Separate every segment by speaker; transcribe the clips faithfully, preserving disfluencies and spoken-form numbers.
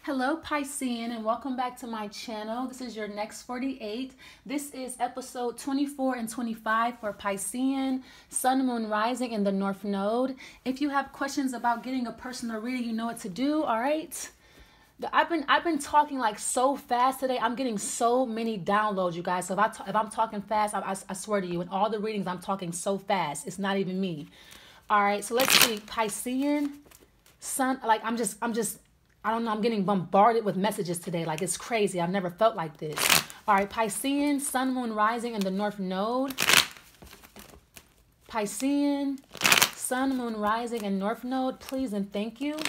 Speaker 1: Hello Piscean, and welcome back to my channel. This is your next forty-eight. This is episode twenty-four and twenty-five for Piscean, Sun, Moon, Rising in the North Node. If you have questions about getting a personal reading, you know what to do, all right? I've been I've been talking like so fast today. I'm getting so many downloads, you guys. So if, I if I'm talking fast, I, I, I swear to you, in all the readings, I'm talking so fast. It's not even me. All right, so let's see. Piscean, Sun, like I'm just, I'm just, I don't know, I'm getting bombarded with messages today. Like, it's crazy. I've never felt like this. All right, Piscean, Sun, Moon, Rising in the North Node. Piscean, Sun, Moon, Rising and North Node, please and thank you.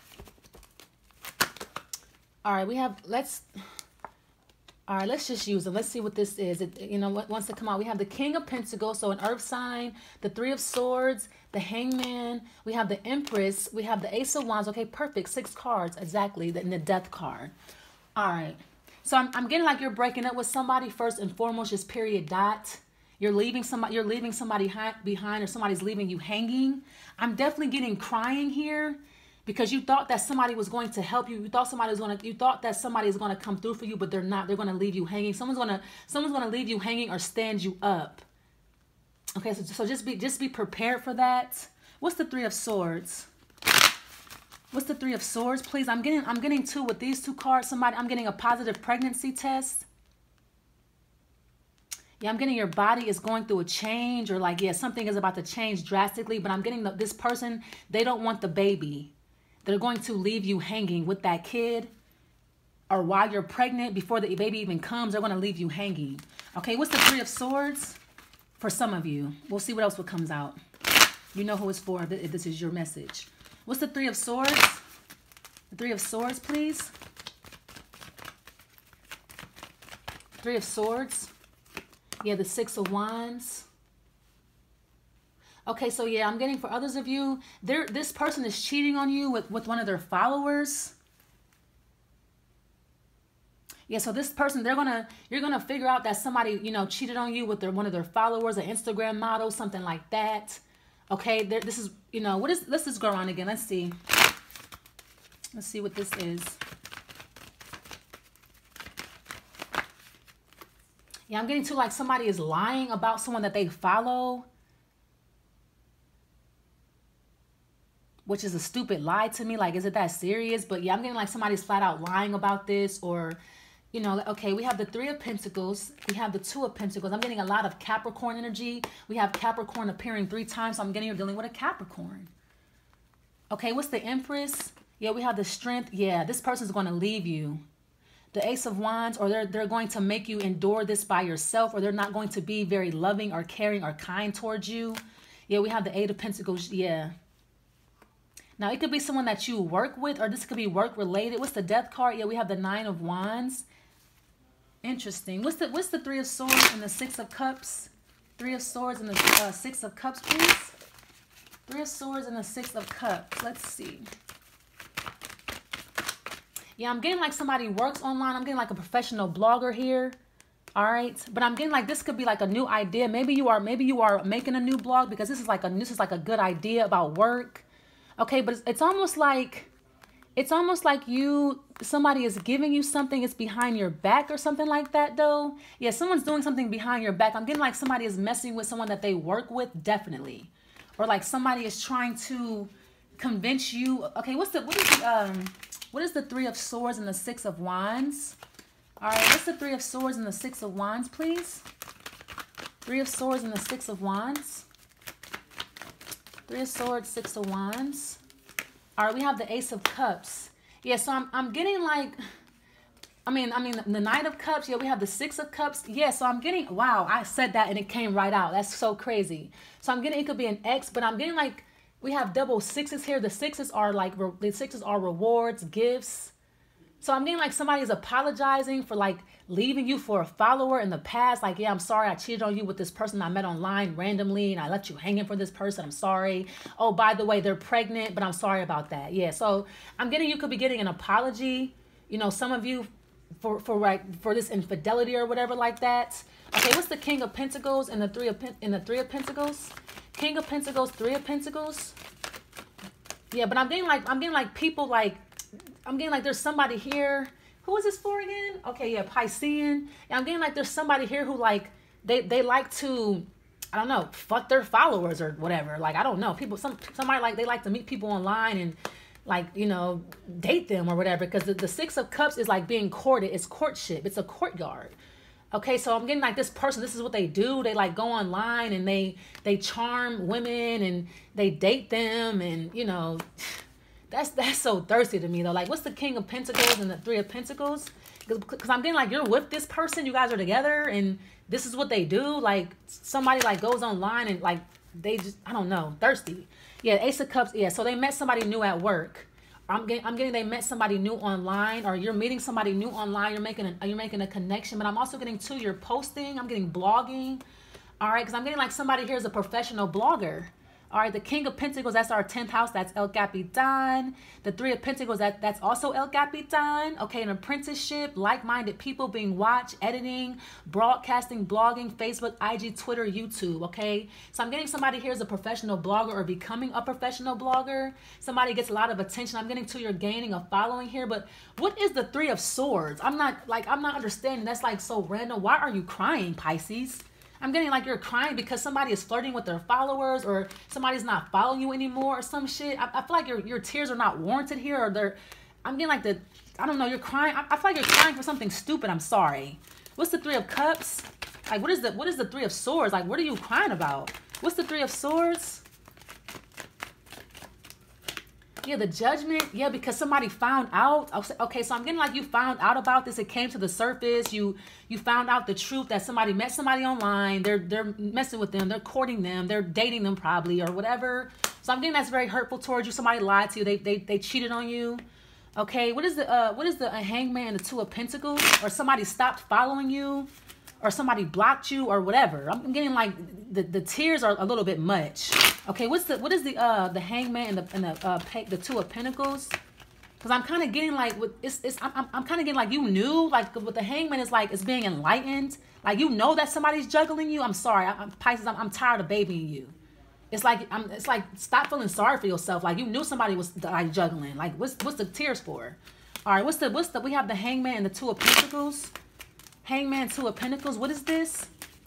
Speaker 1: All right, we have, let's, all right, let's just use it. Let's see what this is. It, you know, what wants to come out. We have the King of Pentacles, so an earth sign, the Three of Swords, the Hangman. We have the Empress. We have the Ace of Wands. Okay, perfect. Six cards, exactly, and the Death card. All right. So I'm, I'm getting like you're breaking up with somebody first and foremost, just period dot. You're leaving somebody, you're leaving somebody behind, or somebody's leaving you hanging. I'm definitely getting crying here, because you thought that somebody was going to help you. You thought somebody was going to, you thought that somebody is going to come through for you, but they're not. They're going to leave you hanging. Someone's going to, someone's going to leave you hanging or stand you up. Okay, so, so just be, just be prepared for that. What's the Three of Swords? What's the Three of Swords, please? I'm getting, I'm getting two with these two cards. Somebody, I'm getting a positive pregnancy test. Yeah, I'm getting your body is going through a change, or like, yeah, something is about to change drastically, but I'm getting the, this person, they don't want the baby. They're going to leave you hanging with that kid, or while you're pregnant, before the baby even comes, they're going to leave you hanging. Okay, what's the Three of Swords? For some of you. We'll see what else what comes out. You know who it's for if this is your message. What's the Three of Swords? The Three of Swords, please. Three of Swords. Yeah, the Six of Wands. Okay, so yeah, I'm getting for others of you, there this person is cheating on you with, with one of their followers. Yeah, so this person, they're gonna, you're gonna figure out that somebody, you know, cheated on you with their one of their followers, an Instagram model, something like that. Okay, there, this is, you know, what is, let's just go around again. Let's see. Let's see what this is. Yeah, I'm getting to like somebody is lying about someone that they follow, which is a stupid lie to me. Like, is it that serious? But yeah, I'm getting like somebody's flat out lying about this, or, you know, okay, we have the Three of Pentacles. We have the Two of Pentacles. I'm getting a lot of Capricorn energy. We have Capricorn appearing three times. So I'm getting you're dealing with a Capricorn. Okay, what's the Empress? Yeah, we have the Strength. Yeah, this person's going to leave you. The Ace of Wands, or they're, they're going to make you endure this by yourself, or they're not going to be very loving or caring or kind towards you. Yeah, we have the Eight of Pentacles. Yeah. Now, it could be someone that you work with, or this could be work-related. What's the Death card? Yeah, we have the Nine of Wands. Interesting. What's the what's the Three of Swords and the Six of Cups? Three of Swords and the uh, Six of Cups, please. Three of Swords and the Six of Cups. Let's see. Yeah, I'm getting like somebody works online. I'm getting like a professional blogger here. All right, but I'm getting like this could be like a new idea. Maybe you are maybe you are making a new blog, because this is like a this is like a good idea about work. Okay, but it's, it's almost like, it's almost like you, somebody is giving you something, it's behind your back or something like that though. Yeah, someone's doing something behind your back. I'm getting like somebody is messing with someone that they work with, definitely. Or like somebody is trying to convince you. Okay, what's the, what is the, um, what is the Three of Swords and the Six of Wands? All right, what's the Three of Swords and the Six of Wands, please? Three of Swords and the Six of Wands. Three of Swords, Six of Wands. All right, we have the Ace of Cups. Yeah, so I'm I'm getting like, I mean, I mean the Knight of Cups. Yeah, we have the Six of Cups. Yeah, so I'm getting, wow, I said that and it came right out. That's so crazy. So I'm getting, it could be an X, but I'm getting like, we have double sixes here. The sixes are like, the sixes are rewards, gifts. So I'm getting like somebody is apologizing for like leaving you for a follower in the past. Like, yeah, I'm sorry I cheated on you with this person I met online randomly, and I left you hanging for this person. I'm sorry. Oh, by the way, they're pregnant, but I'm sorry about that. Yeah, so I'm getting, you could be getting an apology. You know, some of you for for like for this infidelity or whatever like that. Okay, what's the King of Pentacles and the Three of in the Three of Pentacles? King of Pentacles, Three of Pentacles. Yeah, but I'm getting like I'm getting like people like I'm getting like there's somebody here. Who is this for again? Okay, yeah, Piscean. Yeah, I'm getting like there's somebody here who like they they like to, I don't know, fuck their followers or whatever. Like I don't know, people some somebody like they like to meet people online and like, you know, date them or whatever, because the, the Six of Cups is like being courted. It's courtship. It's a courtyard. Okay, so I'm getting like this person, this is what they do. They like go online and they they charm women and they date them, and you know, that's that's so thirsty to me though. Like, what's the King of Pentacles and the Three of Pentacles? Because I'm getting like you're with this person, you guys are together, and this is what they do. Like somebody like goes online and like they just, I don't know, thirsty. Yeah, Ace of Cups. Yeah, so they met somebody new at work. I'm getting, I'm getting they met somebody new online, or you're meeting somebody new online. You're making a, you're making a connection. But I'm also getting too, you're posting. I'm getting blogging. All right, because I'm getting like somebody here is a professional blogger. All right, the King of Pentacles, that's our tenth house. That's El Capitan. The Three of Pentacles, that, that's also El Capitan. Okay, an apprenticeship, like-minded people being watched, editing, broadcasting, blogging, Facebook, I G, Twitter, YouTube, okay? So I'm getting somebody here is a professional blogger or becoming a professional blogger. Somebody gets a lot of attention. I'm getting to you're gaining a following here. But what is the Three of Swords? I'm not, like, I'm not understanding. That's, like, so random. Why are you crying, Pisces? I'm getting like you're crying because somebody is flirting with their followers, or somebody's not following you anymore or some shit. I, I feel like your, your tears are not warranted here, or they're, I'm getting like the, I don't know, you're crying. I, I feel like you're crying for something stupid. I'm sorry. What's the Three of Cups? Like, what is the, what is the Three of Swords? Like, what are you crying about? What's the Three of Swords? Yeah, the Judgment. Yeah, because somebody found out. Okay, so I'm getting like you found out about this. It came to the surface. You you found out the truth that somebody met somebody online. They're they're messing with them. They're courting them. They're dating them probably or whatever. So I'm getting that's very hurtful towards you. Somebody lied to you. They they they cheated on you. Okay, what is the uh what is the uh, Hangman and the Two of Pentacles? Or somebody stopped following you, or somebody blocked you, or whatever. I'm getting like the the tears are a little bit much. Okay, what's the what is the uh the Hangman and the and the uh the Two of Pentacles? Because I'm kind of getting like with it's it's I'm I'm kind of getting like you knew, like with the Hangman is like it's being enlightened. Like you know that somebody's juggling you. I'm sorry, I, I'm Pisces. I'm, I'm tired of babying you. It's like I'm. It's like stop feeling sorry for yourself. Like you knew somebody was like juggling. Like what's what's the tears for? All right, what's the what's the we have the Hangman and the Two of Pentacles. Hangman, Two of Pentacles. What is this?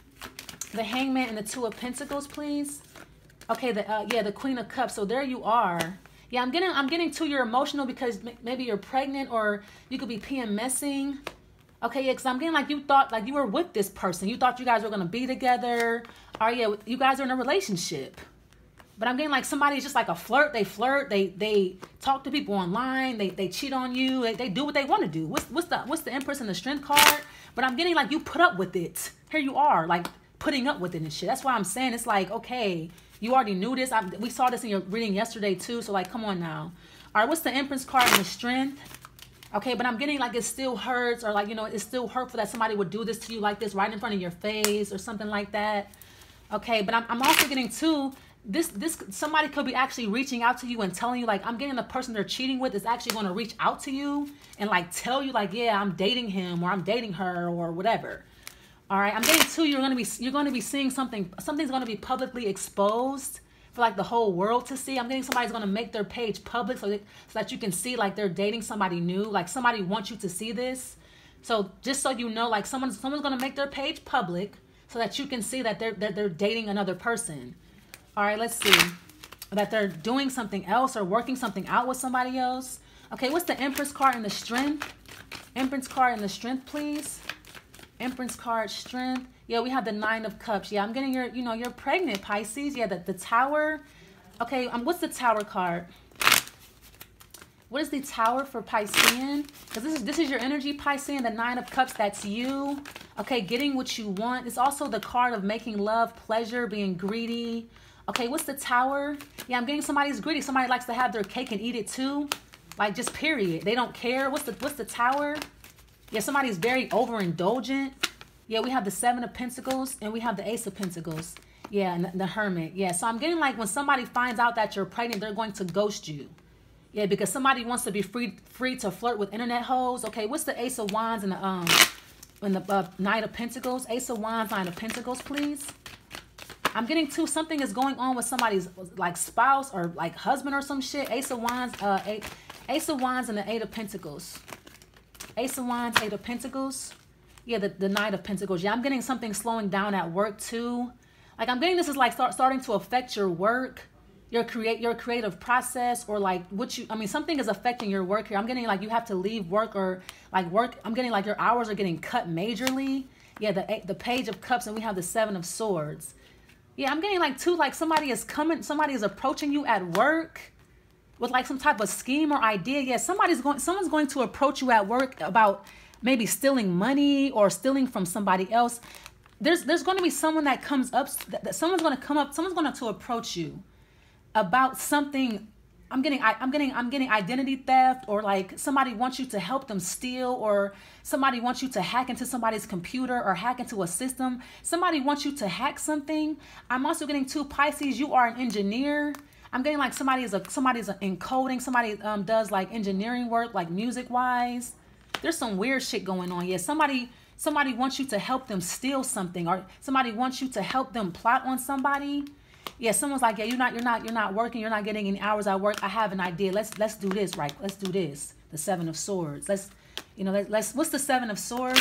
Speaker 1: The Hangman and the Two of Pentacles, please. Okay, the uh, yeah, the Queen of Cups. So there you are. Yeah, I'm getting I'm getting to you're emotional because maybe you're pregnant, or you could be PMSing. Okay, yeah, because I'm getting like you thought like you were with this person. You thought you guys were gonna be together. Or yeah, you guys are in a relationship. But I'm getting like somebody's just like a flirt. They flirt. They they talk to people online. They they cheat on you. They, they do what they want to do. What's what's the what's the Empress and the Strength card? But I'm getting like you put up with it. Here you are, like putting up with it and shit. That's why I'm saying it's like, okay, you already knew this. I, we saw this in your reading yesterday too. So like, come on now. All right, what's the Empress card and the Strength? Okay, but I'm getting like it still hurts, or like, you know, it's still hurtful that somebody would do this to you like this right in front of your face or something like that. Okay, but I'm, I'm also getting too, this, this somebody could be actually reaching out to you and telling you, like, I'm getting the person they're cheating with is actually going to reach out to you and like tell you like, yeah, I'm dating him or I'm dating her or whatever. All right, I'm getting too, you're going to be, you're going to be seeing something, something's going to be publicly exposed for like the whole world to see. I'm getting somebody's going to make their page public so that, so that you can see like they're dating somebody new. Like somebody wants you to see this. So just so you know, like someone's, someone's going to make their page public so that you can see that they're, that they're dating another person. All right, let's see. That they're doing something else or working something out with somebody else. Okay, what's the Empress card and the Strength? Empress card and the Strength, please. Empress card, Strength. Yeah, we have the Nine of Cups. Yeah, I'm getting your, you know, you're pregnant, Pisces. Yeah, the, the Tower. Okay, um, what's the Tower card? What is the Tower for Piscean? Because this is, this is your energy, Piscean. The Nine of Cups, that's you. Okay, getting what you want. It's also the card of making love, pleasure, being greedy. Okay, what's the Tower? Yeah, I'm getting somebody's greedy. Somebody likes to have their cake and eat it too. Like, just period. They don't care. What's the, what's the Tower? Yeah, somebody's very overindulgent. Yeah, we have the Seven of Pentacles and we have the Ace of Pentacles. Yeah, and the, the Hermit. Yeah, so I'm getting like when somebody finds out that you're pregnant, they're going to ghost you. Yeah, because somebody wants to be free free to flirt with internet hoes. Okay, what's the Ace of Wands and the um and the uh, Knight of Pentacles? Ace of Wands, Nine of Pentacles, please. I'm getting to something is going on with somebody's like spouse or like husband or some shit. Ace of Wands, uh, Ace of Wands and the Eight of Pentacles. Ace of Wands, Eight of Pentacles. Yeah, the, the Knight of Pentacles. Yeah, I'm getting something slowing down at work too. Like I'm getting this is like start, starting to affect your work, your create your creative process, or like what you, I mean, something is affecting your work here. I'm getting like you have to leave work or like work. I'm getting like your hours are getting cut majorly. Yeah, the, the Page of Cups, and we have the Seven of Swords. Yeah, I'm getting like two, like somebody is coming, somebody is approaching you at work with like some type of scheme or idea. Yeah, somebody's going, someone's going to approach you at work about maybe stealing money or stealing from somebody else. There's there's going to be someone that comes up, that, that someone's going to come up, someone's going to approach you about something. I'm getting, I, I'm getting, I'm getting identity theft, or like somebody wants you to help them steal, or somebody wants you to hack into somebody's computer or hack into a system. Somebody wants you to hack something. I'm also getting two Pisces. You are an engineer. I'm getting like somebody is a, somebody's in coding. Somebody um, does like engineering work, like music wise. There's some weird shit going on. Yeah, somebody, somebody wants you to help them steal something, or somebody wants you to help them plot on somebody. Yeah, someone's like, yeah, you're not, you're not, you're not working. You're not getting any hours at work. I have an idea. Let's, let's do this, right? Let's do this. The Seven of Swords. Let's, you know, let, let's, what's the Seven of Swords?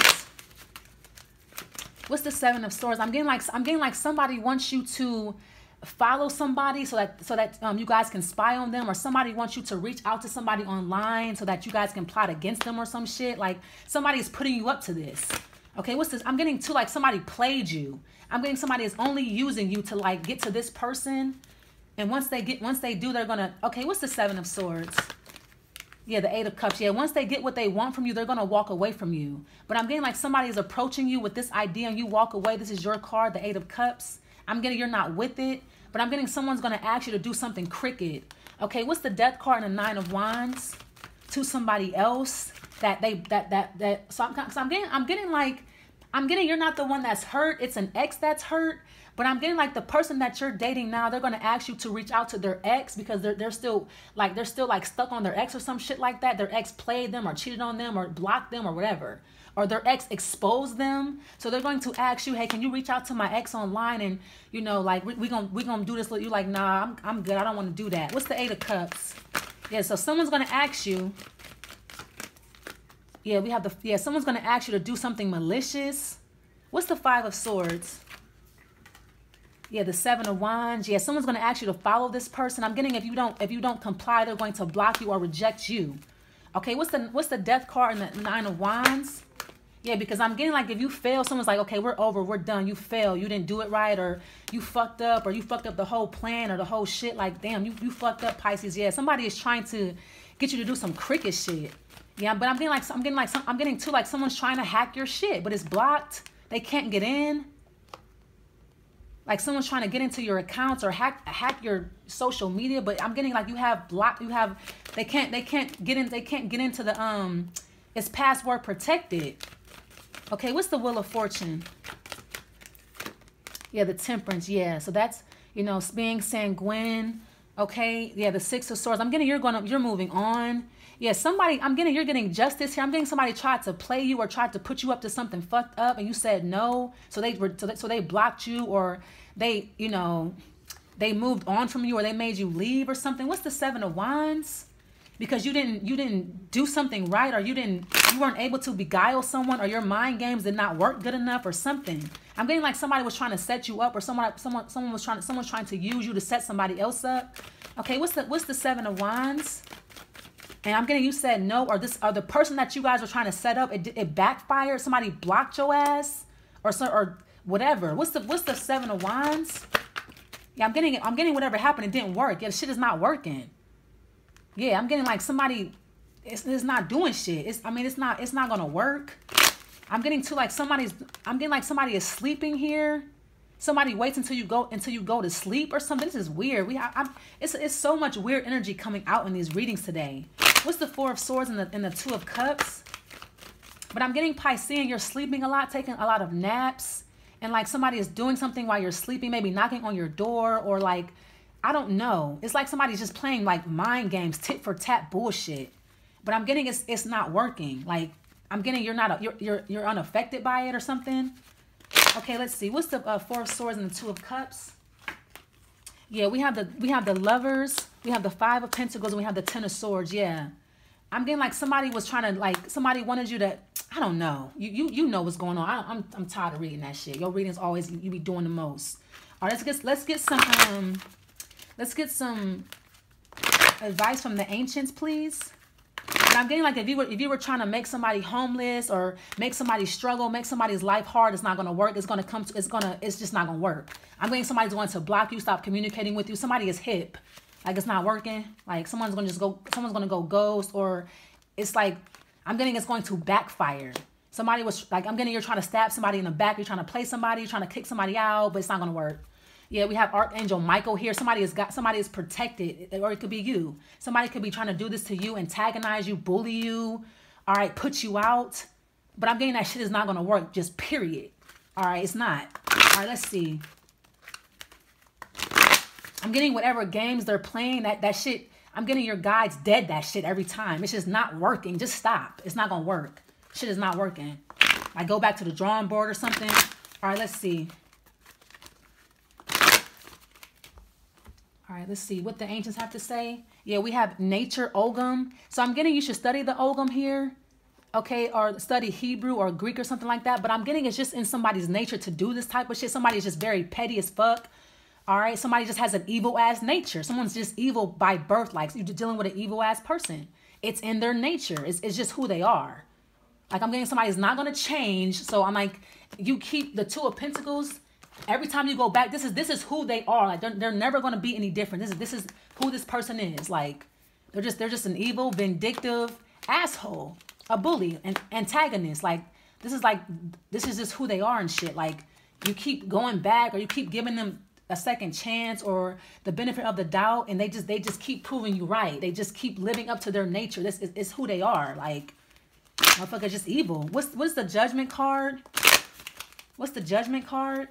Speaker 1: What's the Seven of Swords? I'm getting like, I'm getting like somebody wants you to follow somebody so that, so that um, you guys can spy on them, or somebody wants you to reach out to somebody online so that you guys can plot against them or some shit. Like somebody's putting you up to this. Okay, what's this? I'm getting to like somebody played you. I'm getting somebody is only using you to like get to this person. And once they get, once they do, they're gonna, okay, what's the Seven of Swords? Yeah, the Eight of Cups. Yeah, once they get what they want from you, they're gonna walk away from you. But I'm getting like somebody is approaching you with this idea and you walk away. This is your card, the Eight of Cups. I'm getting you're not with it, but I'm getting someone's gonna ask you to do something crooked. Okay, what's the Death card and the Nine of Wands? To somebody else that they, that, that, that, so I'm, so I'm getting, I'm getting like, I'm getting you're not the one that's hurt. It's an ex that's hurt. But I'm getting like the person that you're dating now, they're going to ask you to reach out to their ex because they're, they're still like, they're still like stuck on their ex or some shit like that. Their ex played them or cheated on them or blocked them or whatever. Or their ex exposed them. So they're going to ask you, hey, can you reach out to my ex online? And, you know, like, we're we going we gonna do this. You're like, nah, I'm, I'm good. I don't want to do that. What's the Eight of Cups? Yeah, so someone's going to ask you. Yeah, we have the, yeah, someone's going to ask you to do something malicious. What's the Five of Swords? Yeah, the Seven of Wands. Yeah, someone's going to ask you to follow this person. I'm getting if you don't, if you don't comply, they're going to block you or reject you. Okay, what's the, what's the Death card and the Nine of Wands? Yeah, because I'm getting like if you fail, someone's like, okay, we're over, we're done. You failed, you didn't do it right, or you fucked up, or you fucked up the whole plan or the whole shit. Like, damn, you, you fucked up, Pisces. Yeah, somebody is trying to get you to do some cricket shit. Yeah, but I'm getting like I'm getting like some, I'm getting too like someone's trying to hack your shit, but it's blocked. They can't get in. Like someone's trying to get into your accounts or hack hack your social media, but I'm getting like you have blocked. You have they can't they can't get in. They can't get into the um. It's password protected. Okay, what's the Wheel of Fortune? Yeah, the Temperance. Yeah, so that's you know being sanguine. Okay, yeah, the Six of Swords. I'm getting you're going to you're moving on. Yeah, somebody, I'm getting, you're getting justice here. I'm getting somebody tried to play you or tried to put you up to something fucked up and you said no. So they were, so they, so they blocked you or they, you know, they moved on from you or they made you leave or something. What's the Seven of Wands? Because you didn't, you didn't do something right or you didn't, you weren't able to beguile someone or your mind games did not work good enough or something. I'm getting like somebody was trying to set you up or someone, someone, someone was trying to, someone's trying to use you to set somebody else up. Okay, what's the, what's the Seven of Wands? And I'm getting you said no, or this, or the person that you guys were trying to set up, it, it backfired. Somebody blocked your ass, or so, or whatever. What's the what's the Seven of Wands? Yeah, I'm getting I'm getting whatever happened. It didn't work. Yeah, the shit is not working. Yeah, I'm getting like somebody, it's, it's not doing shit. It's I mean it's not it's not gonna work. I'm getting to like somebody's. I'm getting like somebody is sleeping here. Somebody waits until you go until you go to sleep or something. This is weird. We I, I'm, it's it's so much weird energy coming out in these readings today. What's the Four of Swords and the and the Two of Cups? But I'm getting Piscean. You're sleeping a lot, taking a lot of naps, and like somebody is doing something while you're sleeping, maybe knocking on your door or like I don't know. It's like somebody's just playing like mind games, tit for tat bullshit. But I'm getting it's it's not working. Like I'm getting you're not a, you're you're you're unaffected by it or something. Okay, let's see. What's the uh, Four of Swords and the Two of Cups? Yeah, we have the we have the Lovers, we have the Five of Pentacles, and we have the Ten of Swords. Yeah, I'm getting like somebody was trying to, like, somebody wanted you to, I don't know. You you you know what's going on. I, I'm I'm tired of reading that shit. Your readings always, you be doing the most. All right, let's get let's get some um let's get some advice from the ancients, please. And I'm getting like if you were if you were trying to make somebody homeless or make somebody struggle, make somebody's life hard, it's not gonna work. It's gonna come to it's gonna it's just not gonna work. I'm getting somebody's going to block you, stop communicating with you. Somebody is hip. Like it's not working. Like someone's gonna just go someone's gonna go ghost, or it's like I'm getting it's going to backfire. Somebody was like I'm getting you're trying to stab somebody in the back, you're trying to play somebody, you're trying to kick somebody out, but it's not gonna work. Yeah, we have Archangel Michael here. Somebody has got somebody is protected, or it could be you. Somebody could be trying to do this to you, antagonize you, bully you, all right, put you out. But I'm getting that shit is not gonna work, just period. All right, it's not. All right, let's see. I'm getting whatever games they're playing, that that shit, I'm getting your guides dead that shit every time. It's just not working. Just stop. It's not gonna work. Shit is not working. I go back to the drawing board or something. All right, let's see. All right, let's see what the ancients have to say. Yeah, we have nature Ogum. So I'm getting you should study the Ogum here, okay, or study Hebrew or Greek or something like that. But I'm getting it's just in somebody's nature to do this type of shit. Somebody's just very petty as fuck. All right, somebody just has an evil ass nature. Someone's just evil by birth. Like you're dealing with an evil ass person. It's in their nature. It's, it's just who they are. Like I'm getting somebody's not gonna change. So I'm like, you keep the Two of Pentacles. Every time you go back, this is this is who they are. Like they're, they're never gonna be any different. This is this is who this person is. Like they're just they're just an evil, vindictive asshole, a bully, an antagonist. Like this is like this is just who they are and shit. Like you keep going back, or you keep giving them a second chance or the benefit of the doubt, and they just they just keep proving you right. They just keep living up to their nature. This is, is who they are. Like motherfucker's just evil. What's what's the Judgment card? What's the Judgment card?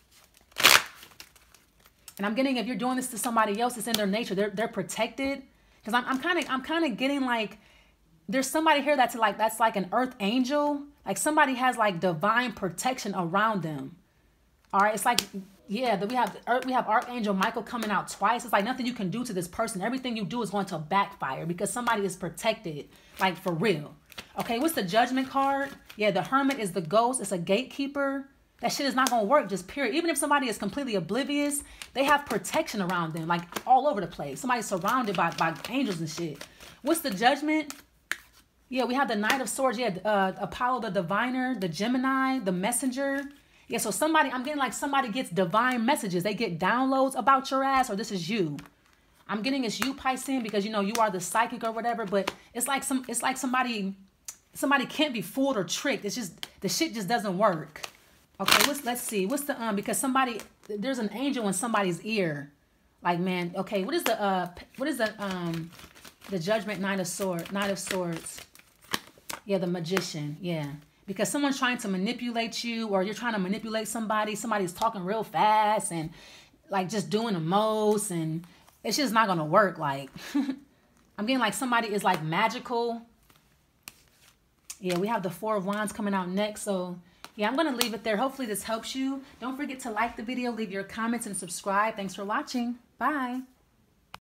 Speaker 1: And I'm getting if you're doing this to somebody else, it's in their nature. They're they're protected. Because I'm I'm kind of I'm kind of getting like there's somebody here that's like that's like an earth angel. Like somebody has like divine protection around them. All right, it's like yeah, that we have we have Archangel Michael coming out twice. It's like nothing you can do to this person. Everything you do is going to backfire because somebody is protected, like for real. Okay, what's the Judgment card? Yeah, the Hermit is the ghost. It's a gatekeeper. That shit is not going to work, just period. Even if somebody is completely oblivious, they have protection around them, like all over the place. Somebody's surrounded by, by angels and shit. What's the Judgment? Yeah, we have the Knight of Swords. Yeah, uh, Apollo the Diviner, the Gemini, the Messenger. Yeah, so somebody, I'm getting like somebody gets divine messages. They get downloads about your ass, or this is you. I'm getting it's you, Piscean, because, you know, you are the psychic or whatever, but it's like some, it's like somebody, somebody can't be fooled or tricked. It's just, the shit just doesn't work. Okay, what's, let's see. What's the, um, because somebody, there's an angel in somebody's ear. Like, man, okay, what is the, uh, what is the, um, the Judgment Knight of Swords, Knight of Swords? Yeah, the Magician, yeah. Because someone's trying to manipulate you, or you're trying to manipulate somebody. Somebody's talking real fast and, like, just doing the most, and it's just not going to work. Like, I'm getting like somebody is, like, magical. Yeah, we have the Four of Wands coming out next, so... yeah, I'm going to leave it there. Hopefully this helps you. Don't forget to like the video, leave your comments, and subscribe. Thanks for watching. Bye.